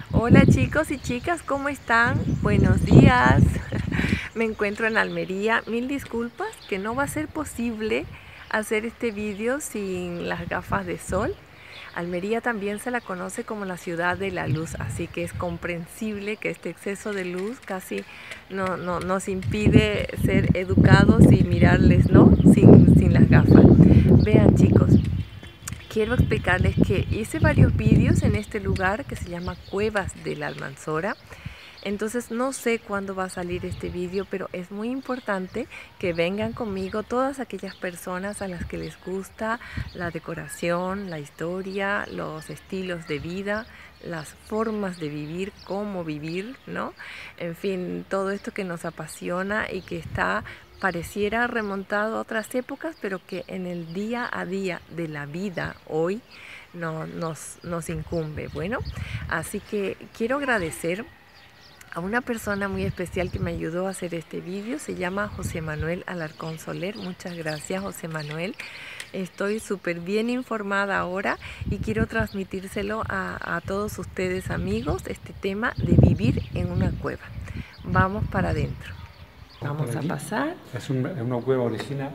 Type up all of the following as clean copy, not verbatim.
Hola chicos y chicas, ¿cómo están? Buenos días. Me encuentro en Almería. Mil disculpas que no va a ser posible hacer este vídeo sin las gafas de sol. Almería también se la conoce como la ciudad de la luz, así que es comprensible que este exceso de luz casi nos impide ser educados y mirarles, ¿no? Sin las gafas. Vean chicos, quiero explicarles que hice varios vídeos en este lugar que se llama Cuevas de la Almanzora. Entonces no sé cuándo va a salir este vídeo, pero es muy importante que vengan conmigo todas aquellas personas a las que les gusta la decoración, la historia, los estilos de vida, las formas de vivir, cómo vivir, ¿no? En fin, todo esto que nos apasiona y que pareciera remontado a otras épocas, pero que en el día a día de la vida hoy nos incumbe. Bueno, así que quiero agradecer a una persona muy especial que me ayudó a hacer este vídeo. Se llama José Manuel Alarcón Soler. Muchas gracias, José Manuel. Estoy súper bien informada ahora y quiero transmitírselo a todos ustedes, amigos, este tema de vivir en una cueva. Vamos para adentro. Vamos a pasar. Es una cueva original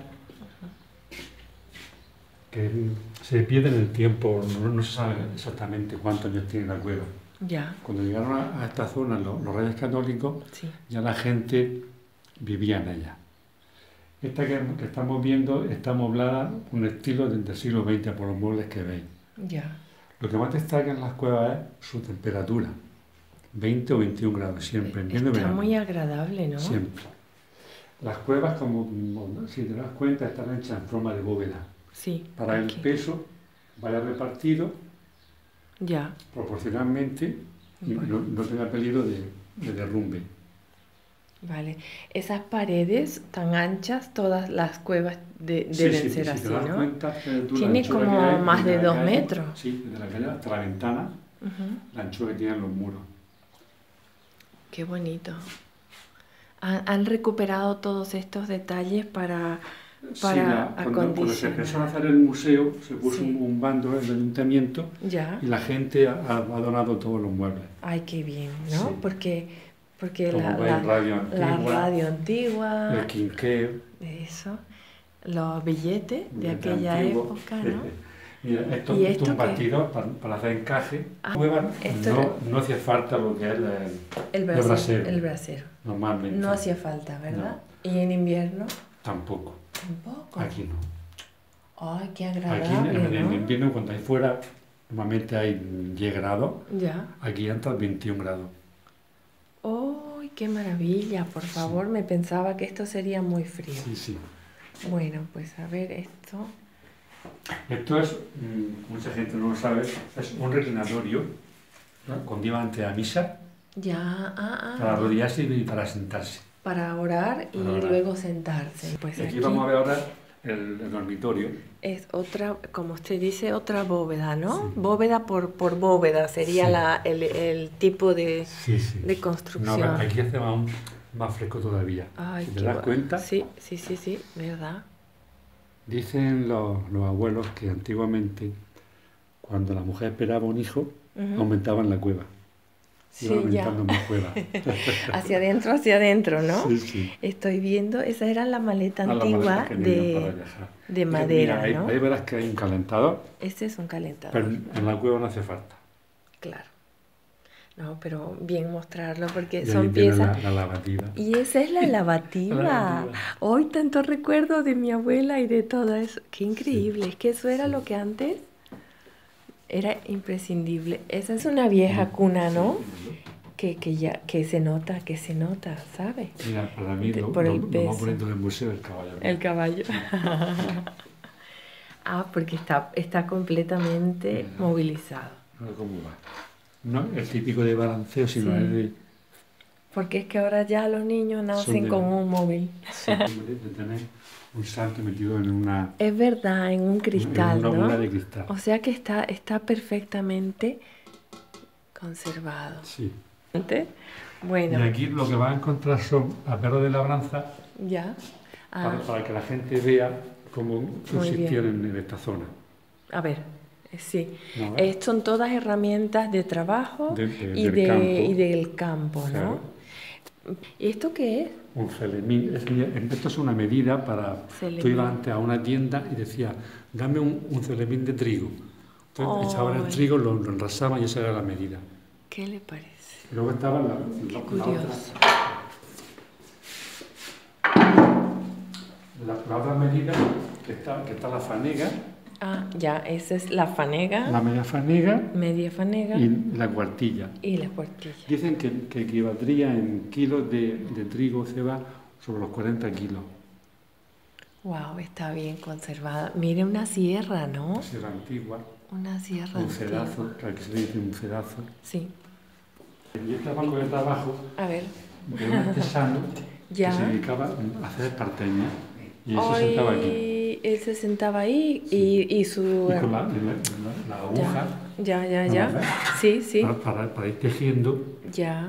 que se pierde en el tiempo, no se sabe exactamente cuántos años tiene la cueva. Ya. Cuando llegaron a esta zona los reyes católicos, Sí. ya la gente vivía en ella. Esta que estamos viendo está amoblada un estilo del siglo XX por los muebles que veis. Ya. Lo que más destaca en las cuevas es su temperatura, 20 o 21 grados siempre. Está muy agradable, ¿no? Siempre. Las cuevas, como si te das cuenta, están hechas en forma de bóveda. Sí. Para el peso vaya repartido proporcionalmente y no tenga peligro de derrumbe. Vale. Esas paredes tan anchas, todas las cuevas deben ser así, ¿no? Cuenta, tiene como más de 2 metros. Sí, desde la calle hasta la ventana, la anchura que tienen los muros. Qué bonito. Han recuperado todos estos detalles para acondicionar. Cuando se empezó a hacer el museo, se puso un bando en el ayuntamiento y la gente ha donado todos los muebles. Ay, qué bien, ¿no? Sí. Porque la radio antigua, el quinqueo, eso, los billetes de aquella época, ¿no? Mira, esto es un bastidor para hacer encaje. No hacía falta lo que es el brasero. El brasero. Normalmente. No hacía falta, ¿verdad? No. ¿Y en invierno? Tampoco. Tampoco. Aquí no. Ay, qué agradable. Aquí en invierno, cuando hay fuera, normalmente hay 10 grados. Ya. Aquí entra 21 grados. ¡Ay, qué maravilla! Por favor, me pensaba que esto sería muy frío. Sí, sí. Bueno, pues a ver esto. Esto es, mucha gente no lo sabe, es un reclinatorio, ¿no? Cuando iba antes a misa. Ya, para arrodillarse y para sentarse. Para orar y luego sentarse. Pues aquí vamos a ver ahora el dormitorio. Es otra, como usted dice, otra bóveda, ¿no? Sí. Bóveda por bóveda sería el tipo de construcción. No, aquí hace más fresco todavía. Ay, si te das cuenta. Sí, ¿verdad? Dicen los abuelos que antiguamente, cuando la mujer esperaba un hijo, aumentaban la cueva. Sí, iba aumentando más cueva. hacia adentro, ¿no? Sí, sí. Estoy viendo, esa era la maleta antigua de madera, mira, ¿no? Ahí verás que hay un calentador. Este es un calentador. Pero en la cueva no hace falta. Claro. No, pero bien mostrarlo porque y son piezas. La lavativa. Y esa es la lavativa. Hoy tanto recuerdo de mi abuela y de todo eso. Qué increíble. Es que eso era lo que antes era imprescindible. Esa es una vieja cuna, ¿no? Que se nota, ¿sabe? Mira, para mí lo más bonito del museo es el caballo. El caballo. Porque está completamente movilizado. No sé cómo va. No es típico de balanceo, sino es de... Porque es que ahora ya los niños nacen con un móvil. Sí, de tener un santo metido en una... Es verdad, en un cristal, en una bola de cristal. O sea que está perfectamente conservado. Sí. Bueno. Y aquí lo que vas a encontrar son aperros de labranza. Ya. Para que la gente vea cómo subsistieron en esta zona. A ver, Sí, ¿no? son todas herramientas de trabajo Del campo. y del campo, ¿no? Claro. ¿Y esto qué es? Un celemín. Esto es una medida para... Celemín. Tú ibas antes a una tienda y decías, dame un celemín de trigo. Entonces echaban el trigo, lo enrasaban y esa era la medida. ¿Qué le parece? Y luego estaba la Curioso. la otra medida, que está la fanega. Ah, ya, esa es la fanega. La media fanega. Media fanega. Y la cuartilla. Y la cuartilla. Dicen que equivaldría en kilos de trigo o ceba sobre los 40 kilos. Wow, está bien conservada. Mire, una sierra, ¿no? Una sierra antigua. Una sierra un cedazo, que se le dice un cedazo. Sí. Y este banco de trabajo A ver. de un artesano Ya. que se dedicaba a hacer esparteña. Y él se sentaba aquí. Él se sentaba ahí y su... Y con la aguja. Ya. Sí, sí. Para ir tejiendo. Ya.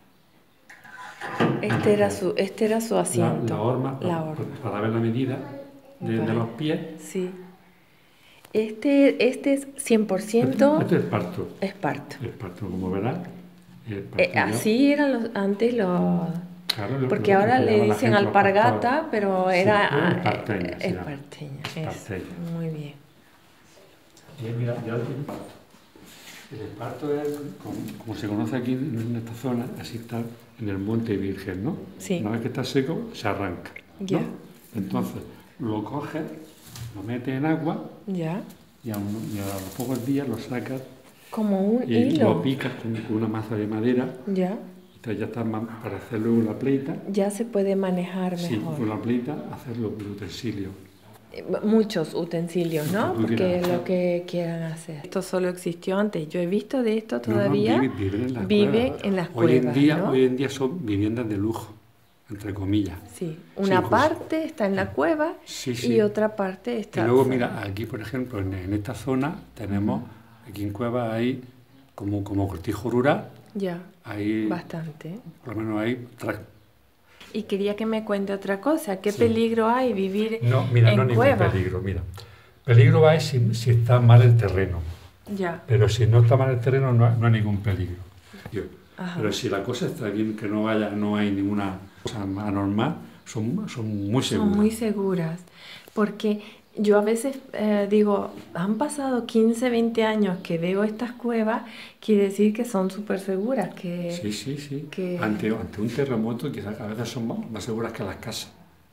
Este era su asiento. La horma. Para ver la medida de los pies. Sí. Este es 100%... Este es esparto. Esparto. Esparto, como verás. Así eran antes los... Claro, porque ahora le dicen alpargata, pero era esparteña. Esparteña. Muy bien. Y mira, ya el esparto es, como se conoce aquí en esta zona, así está en el Monte Virgen, ¿no? Sí. Una vez que está seco, se arranca, ¿no? Ya. Entonces, lo coges, lo metes en agua Ya. y a los pocos días lo sacas Como un y hilo. lo picas con una maza de madera. Ya. Entonces ya está para hacer luego la pleita. Ya se puede manejar Sí, mejor. con la pleita hacer los utensilios. Muchos utensilios, ¿no? Lo que tú Porque quieras hacer. lo que quieran hacer. Esto solo existió antes. Yo he visto de esto todavía. Viven En las hoy cuevas, ¿no? Hoy en día son viviendas de lujo, entre comillas. Sí. Una Sí, parte está en la cueva Sí, sí. y otra parte está... Y luego, mira, aquí, por ejemplo, en esta zona tenemos, aquí en Cueva hay como cortijo rural, Ya. hay, Bastante. por lo menos hay... Y quería que me cuente otra cosa. ¿Qué Sí. peligro hay vivir No, mira, en no hay ningún cueva? peligro, mira. Peligro hay si está mal el terreno, Ya. pero si no está mal el terreno no hay ningún peligro. Ajá. Pero si la cosa está bien, que no hay ninguna cosa anormal, son muy seguras. Son muy seguras. Porque yo a veces digo, han pasado 15, 20 años que veo estas cuevas, quiere decir que son súper seguras. Que, Sí. que- Ante un terremoto quizás a veces son más seguras que las casas.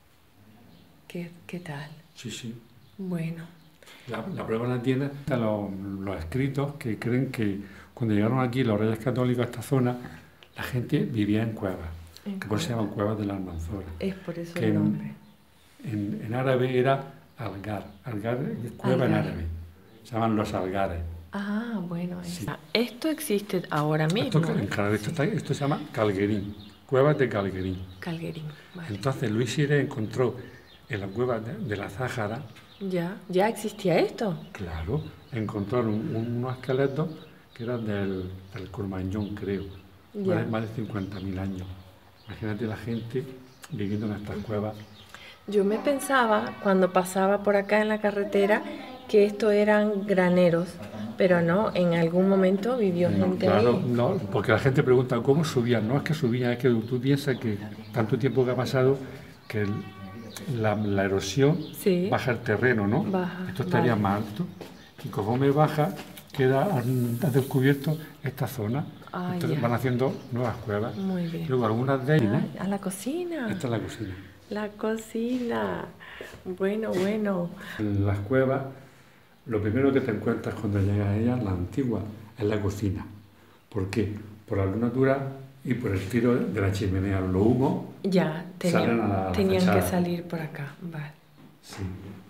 ¿Qué tal? Sí. Bueno, La prueba la tiene los escritos que creen que cuando llegaron aquí los reyes católicos a esta zona, la gente vivía en cuevas, que por eso se llaman cuevas de la Almanzora. es por eso Que el nombre. en árabe era algar. Algar es cueva en Algar. árabe. Se llaman los algares. Ah, bueno. Sí. Esto existe ahora mismo. Esto se llama Calguerín, cuevas de Calguerín. Calguerín. Vale. Entonces Luis Sire encontró en la cueva de la Záhara, Ya existía esto. claro, encontraron unos esqueletos que eran del Kurmanjón, creo, Ya. más de 50.000 años. Imagínate la gente viviendo en estas cuevas. Yo me pensaba cuando pasaba por acá en la carretera que estos eran graneros, pero no, en algún momento vivió gente Claro, ahí. no, porque la gente pregunta cómo subían. No es que subían, es que tú piensas que tanto tiempo que ha pasado que la erosión Sí. baja el terreno, ¿no? Baja, Esto estaría vale. más alto. Y conforme baja, ha descubierto esta zona. Ah, Entonces ya. van haciendo nuevas cuevas. Muy bien. Luego algunas de ellas, Ah, a la cocina. esta es la cocina. La cocina. Bueno. En las cuevas, lo primero que te encuentras cuando llegas a ellas, la antigua, es la cocina. ¿Por qué? Por la luz natural y por el tiro de la chimenea. Los humos Ya, salen a la tenían que fachada. salir por acá. Vale. Sí.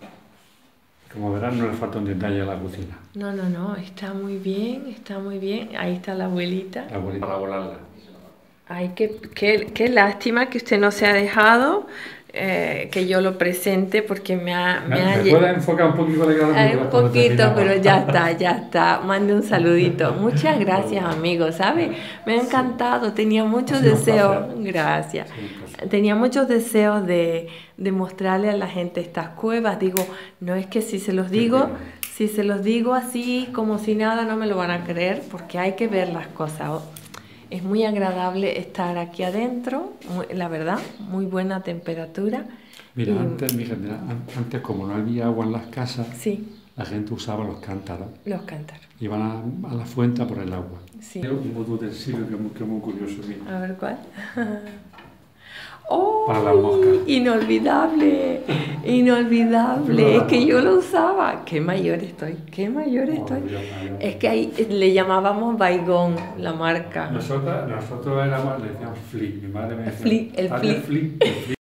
Como verán, no le falta un detalle a la cocina. No, está muy bien. Ahí está la abuelita. La abuelita para volarla. Ay, qué lástima que usted no se ha dejado que yo lo presente porque me ha ¿Me puedes enfocar un poquito la cara? Ay, un poquito, pero ya está. Mande un saludito. Muchas gracias, amigo, ¿sabe? Me ha encantado. Tenía muchos Ha sido un deseos. placer. Gracias. Sí, un placer. Tenía muchos deseos de mostrarle a la gente estas cuevas. Digo, no es que si se los digo, pena. Si se los digo así como si nada no me lo van a creer porque hay que ver las cosas. Es muy agradable estar aquí adentro, la verdad, muy buena temperatura. Mira, antes como no había agua en las casas, sí, la gente usaba los cántaros. Los cántaros. Iban a la fuente a por el agua. Sí. Un utensilio que es muy curioso. Mira. A ver cuál. ¡Oh! Para las moscas. Inolvidable, inolvidable. Es que yo lo usaba. Qué mayor estoy, qué mayor estoy. Es que ahí le llamábamos Baygon, la marca. Nosotros le decíamos Flip. Mi madre me decía, El Flip.